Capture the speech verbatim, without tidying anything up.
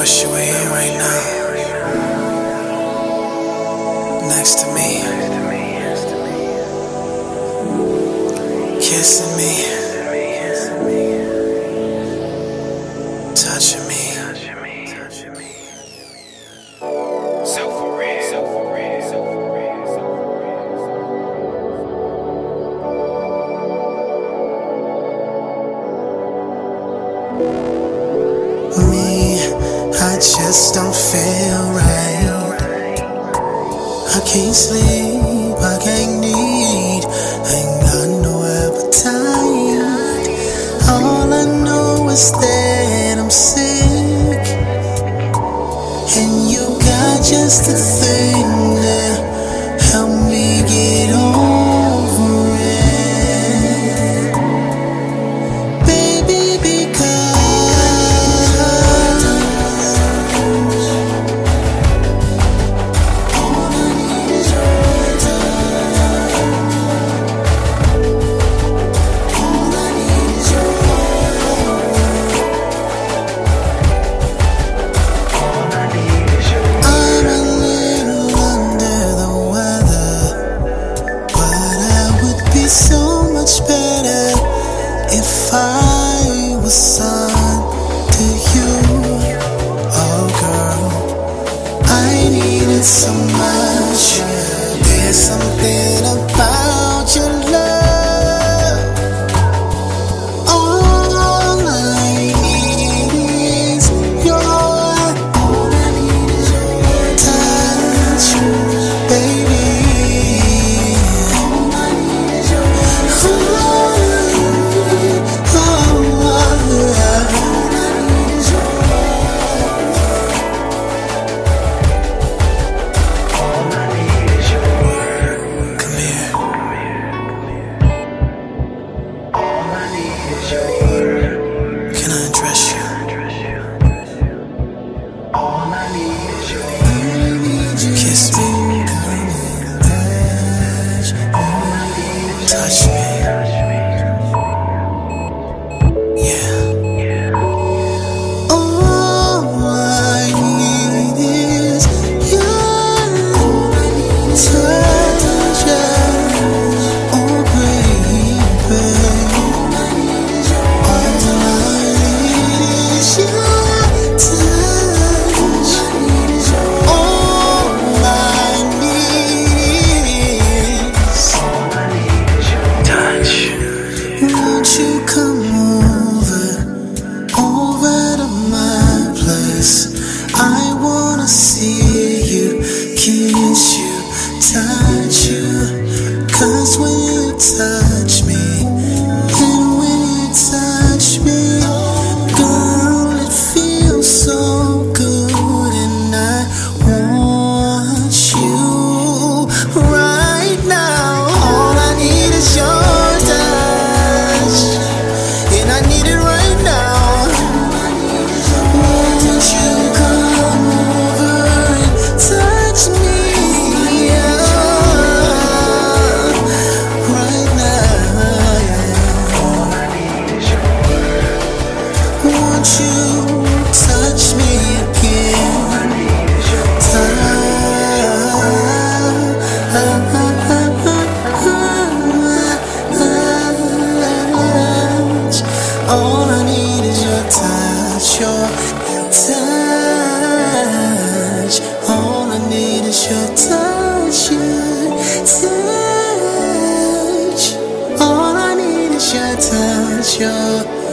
wish you were here right now, next to me, kissing me, touching me. So for real, so for real, so for real, so for real. Me, I just don't feel right. I can't sleep, I can't eat, ain't got no appetite. All I know is that I'm sick, and you got just the thing that help me get over it, baby, because all I need is your touch. All I need is your all I need is your I'm a little under the weather, but I would be so much better if I was under you. Oh girl, I need it so much. There's something about your love. All I need is your all I need is your touch, baby. All I need is your touch. Oh, oh, oh, yeah. All I need is your all I need is your come here. All I need is your can I undress you? All I need is your kiss me, touch me, yeah. All I need is your touch, oh baby. All I need is your touch. All I need is touch. Won't you come over, over to my place? I wanna see you, kiss you, touch you. Cause when you touch me, and when you touch me, girl, it feels so good, and I want you right now. All I need is your touch, and I need it right now. Won't you come over and touch me, yeah, right now, yeah. All I need is your won't you touch me again? All I need is your touch. All I need is your touch, your touch. All I need is your touch, your touch. All I need is your touch, your